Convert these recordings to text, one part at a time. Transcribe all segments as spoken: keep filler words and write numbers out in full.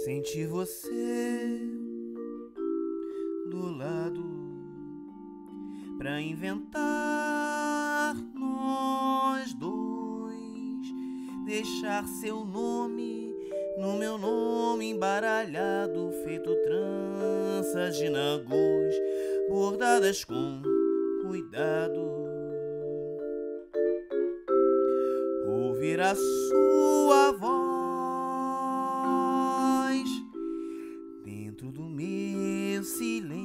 Sentir você do lado pra inventar nós dois. Deixar seu nome no meu nome embaralhado, feito tranças de nagôs, bordadas com cuidado. Ouvir a sua voz dentro do meu silêncio,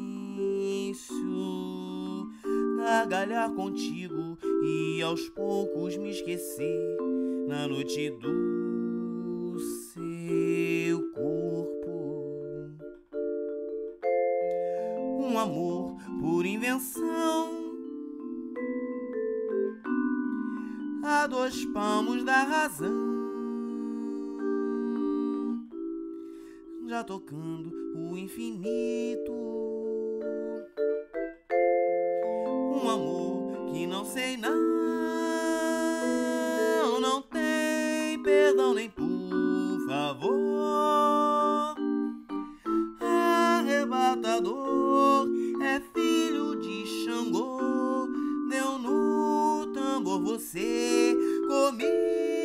gargalhar contigo e aos poucos me esquecer na noite do seu corpo. Um amor por invenção, a dois palmos da razão, já tocando o infinito. Um amor que não sei não, não tem perdão nem por favor. Arrebatador é filho de Xangô, deu no tambor você comigo.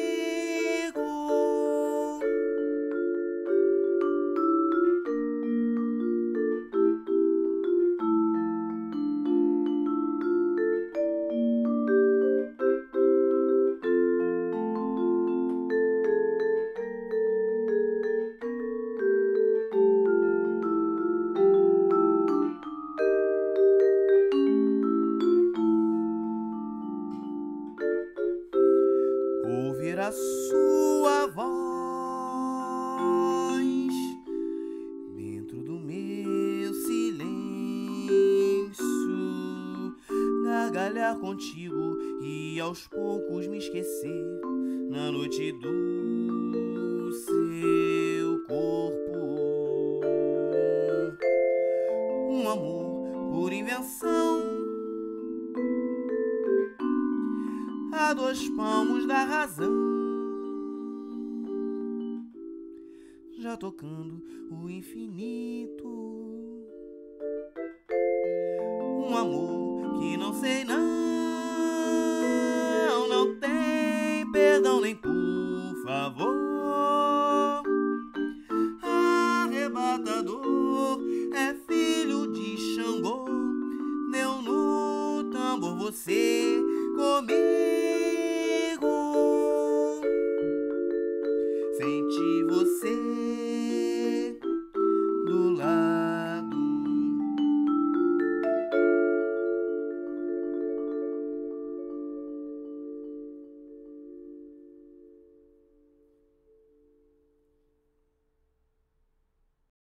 Ouvir a sua voz dentro do meu silêncio, gargalhar contigo e aos poucos me esquecer na noite do seu corpo. Um amor por invenção, a dois palmos da razão, já tocando o infinito. Um amor que não sei não, não tem perdão nem por favor. Arrebatador é filho de Xangô, deu no tambor você comigo.